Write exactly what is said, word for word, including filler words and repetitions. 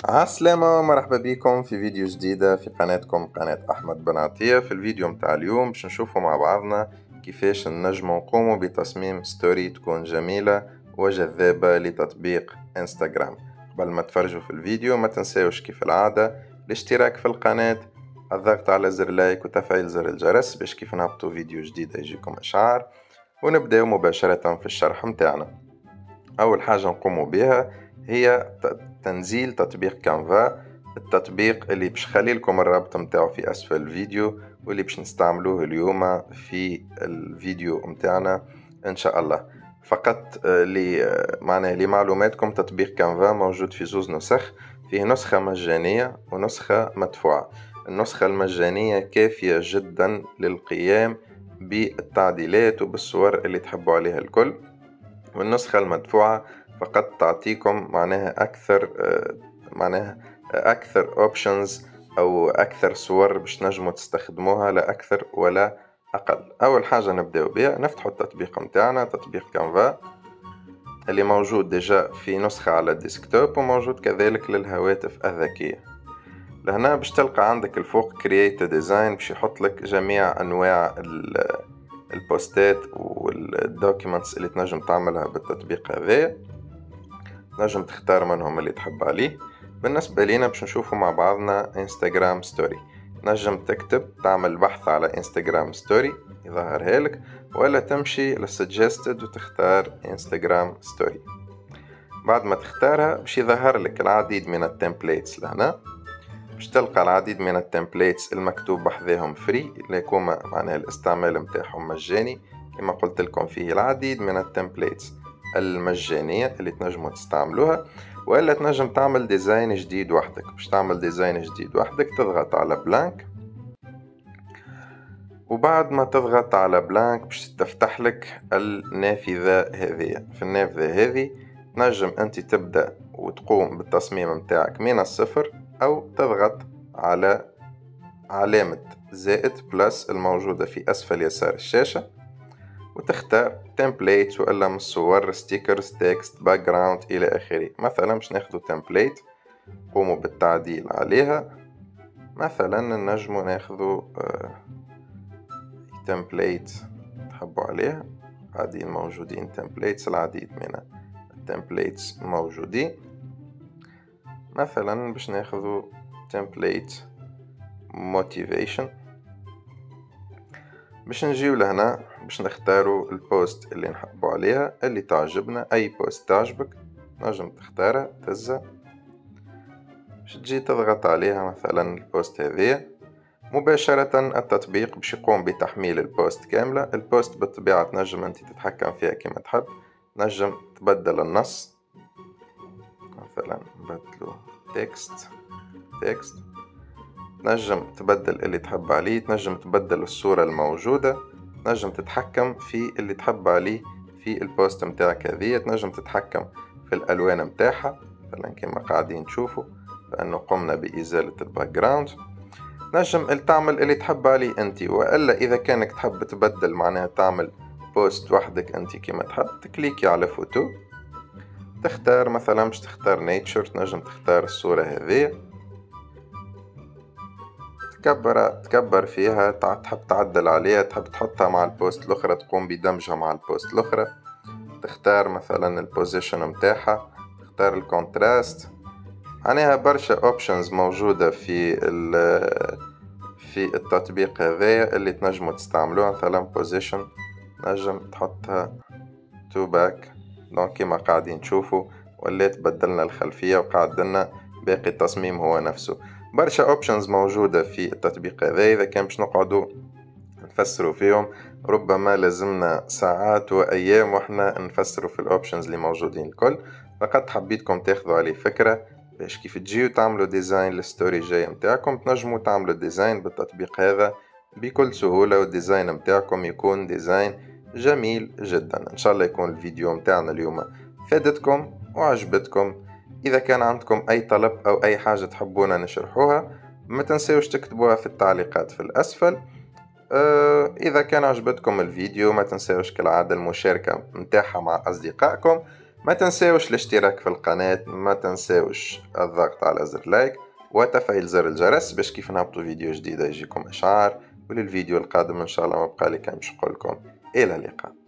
عالسلامة، مرحبا بكم في فيديو جديدة في قناتكم قناة أحمد بن عطية. في الفيديو متاع اليوم باش نشوفوا مع بعضنا كيفاش نجمو نقوموا بتصميم ستوري تكون جميلة وجذابة لتطبيق انستغرام. قبل ما تفرجوا في الفيديو ما تنساوش كيف العادة الاشتراك في القناة، الضغط على زر لايك وتفعيل زر الجرس باش كيف نهبطوا فيديو جديد يجيكم إشعار. ونبداو مباشرة في الشرح متاعنا. أول حاجة نقوم بها هي تنزيل تطبيق كانفا، التطبيق اللي باش خلي لكم الرابط متاعه في أسفل الفيديو واللي باش نستعملوه اليوم في الفيديو متاعنا إن شاء الله. فقط لي معناه لمعلوماتكم تطبيق كانفا موجود في زوز نسخ، فيه نسخة مجانية ونسخة مدفوعة. النسخة المجانية كافية جدا للقيام بالتعديلات وبالصور اللي تحبوا عليها الكل، والنسخة المدفوعة فقط تعطيكم معناها أكثر معناها أكثر options أو أكثر صور باش نجموا تستخدموها، لا أكثر ولا أقل. أول حاجة نبدأ بها نفتحوا التطبيق متاعنا، تطبيق كانفا اللي موجود ديجا في نسخة على الديسكتوب وموجود كذلك للهواتف الذكية. لهنا باش تلقى عندك الفوق create a design باش يحط لك جميع أنواع البوستات والدوكيومنتس اللي تنجم تعملها بالتطبيق هذا، نجم تختار منهم اللي تحب عليه. بالنسبة لينا باش نشوفوا مع بعضنا انستغرام ستوري، نجم تكتب تعمل بحث على انستغرام ستوري يظهرها لك، ولا تمشي للسجستد وتختار انستغرام ستوري. بعد ما تختارها باش يظهر لك العديد من التمبليتس. لهنا باش تلقى العديد من التمبليتس المكتوب بحذاهم فري ليكون معناها الاستعمال متاعهم مجاني. كما قلت لكم فيه العديد من التمبليتس المجانية اللي تنجموا تستعملوها، وإلا تنجم تعمل ديزاين جديد وحدك. باش تعمل ديزاين جديد وحدك تضغط على بلانك، وبعد ما تضغط على بلانك باش تفتح لك النافذة هذه. في النافذة هذه تنجم أنت تبدأ وتقوم بالتصميم متاعك من الصفر، أو تضغط على علامة زائد بلس الموجودة في أسفل يسار الشاشة وتختار تمبليت، وإلا من الصور ستيكرز تكست باك جراوند إلى آخره. مثلا باش ناخدو تمبليت قوموا بالتعديل عليها. مثلا نجمو ناخدو تمبليت تحبوا عليها، قاعدين موجودين تمبليتس العديد من التمبليتس موجودين. مثلا باش ناخذوا template motivation، باش نجيو لهنا باش نختاروا البوست اللي نحبوا عليها اللي تعجبنا. اي بوست تعجبك نجم تختارها تهزها باش تجي تضغط عليها. مثلا البوست هذه مباشرة التطبيق باش يقوم بتحميل البوست كاملة. البوست بالطبيعة تنجم انت تتحكم فيها كما تحب، نجم تبدل النص، مثلا نبدلو تكست تكست، تنجم تبدل اللي تحب عليه، تنجم تبدل الصورة الموجودة، تنجم تتحكم في اللي تحب عليه في البوست متاعك هذه، تنجم تتحكم في الألوان متاعها. مثلا كما قاعدين تشوفوا فإنه قمنا بإزالة الباك جراوند. تنجم تعمل اللي تحب عليه أنت، وإلا إذا كانك تحب تبدل معناها تعمل بوست وحدك أنت كما تحب، تكليكي على فوتو تختار مثلا باش تختار نيتشر، تنجم تختار الصورة هذه تكبر تكبر فيها، تحب تعدل عليها، تحب تحطها مع البوست الأخرى تقوم بدمجها مع البوست الأخرى. تختار مثلا البوزيشن متاعها، تختار الكونتراست. معناها برشا اوبشنز موجودة في في التطبيق هذايا اللي تنجموا تستعملوها. مثلا بوزيشن نجم تحطها تو باك، دونك كما قاعدين تشوفوا ولات بدلنا الخلفية وقعد لنا باقي التصميم هو نفسه. برشا اوبشنز موجودة في التطبيق هذا، إذا كان باش نقعدوا نفسروا فيهم ربما لازمنا ساعات وأيام وإحنا نفسروا في الاوبشنز اللي موجودين الكل. فقط حبيتكم تاخذوا عليه فكرة باش كيف تجيو تعملوا ديزاين للستوري جاي متاعكم تنجموا تعملوا ديزاين بالتطبيق هذا بكل سهولة، والديزاين متاعكم يكون ديزاين جميل جدا. إن شاء الله يكون الفيديو متاعنا اليوم فادتكم وعجبتكم. إذا كان عندكم أي طلب أو أي حاجة تحبونا نشرحوها ما تنسوش تكتبوها في التعليقات في الأسفل. أه إذا كان عجبتكم الفيديو ما تنسوش كالعادة المشاركة متاعها مع أصدقائكم. ما تنساوش الاشتراك في القناة، ما تنساوش الضغط على زر لايك وتفعيل زر الجرس باش كيف نهبطوا فيديو جديدة يجيكم إشعار. وللفيديو القادم إن شاء الله ما بقالي كان باش نقولكم إلى اللقاء.